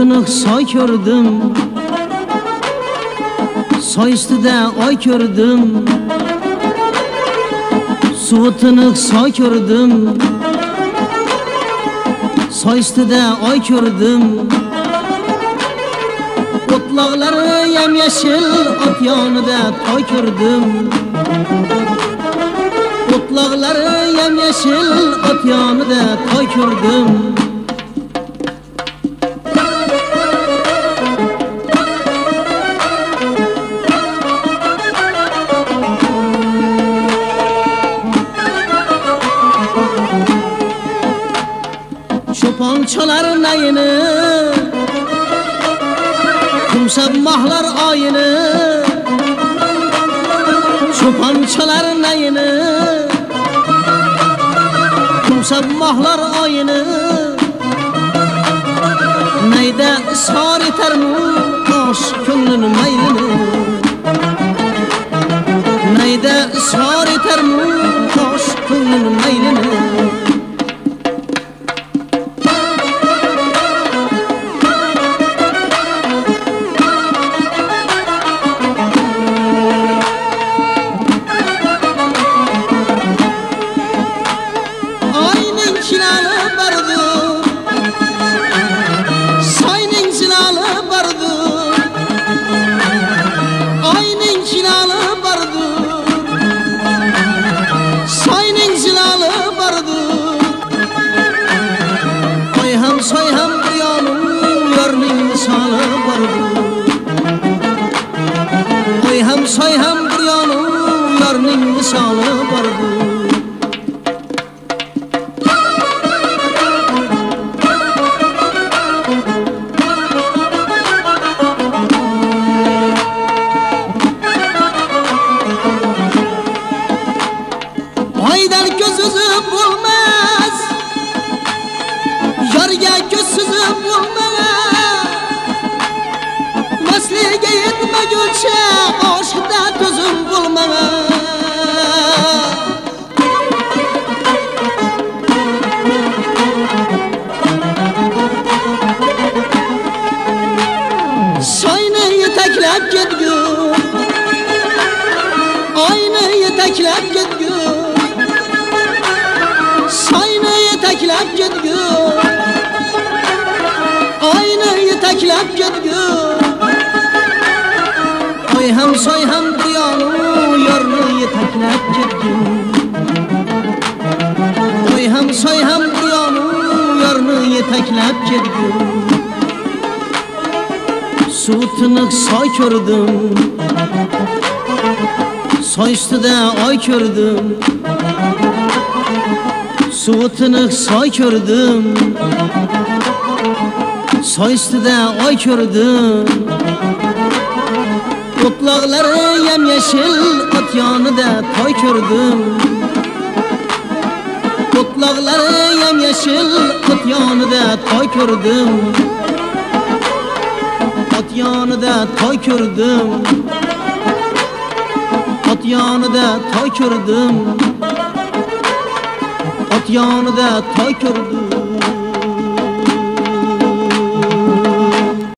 tiniq soy ko'rdim, soy ustida oy ko'rdim. Suvi tiniq soy ko'rdim, soy ustida oy ko'rdim. O'tloqlari yam-yashil, ot yonida toy ko'rdim. O'tloqlari yam-yashil, ot yonida toy ko'rdim. Cho'ponchalar nayini, kumsab mahlar oyini. Cho'ponchalar nayini, kumsab mahlar oyini. Nayda isor etarmu tosh ko'nglini maylini. Nayda isor etarmu tosh ko'nglini maylini. Soy ham dunyonun yorning misoli bordir. Oy ham soy ham dunyonun yorning misoli bordir. Oydan ko'z uzib bo'lmas, yorga ko'z suzib bo'lmas. Masliga yetmaguncha oshiqda to'zim bo'lmas. Soyni yetaklab ketgur, oyni yetaklab ketgur. Soyni yetaklab ketgur, oyni yetaklab ketgur. Oy ham soy ham dunyonu yorni yetaklab ketgur. Oy ham soy ham dunyonu yorni yetaklab ketgur. Suv tiniq soy ko'rdim, soy ustida oy ko'rdim. Suv tiniq soy ko'rdim, soy ustida oy ko'rdim. O'tloqlari yam-yashil, ot yonida toy ko'rdim. O'tloqlari yam-yashil, ot yonida toy ko'rdim. Ot yonida toy ko'rdim. Ot yonida toy ko'rdim. Ot yonida toy ko'rdim.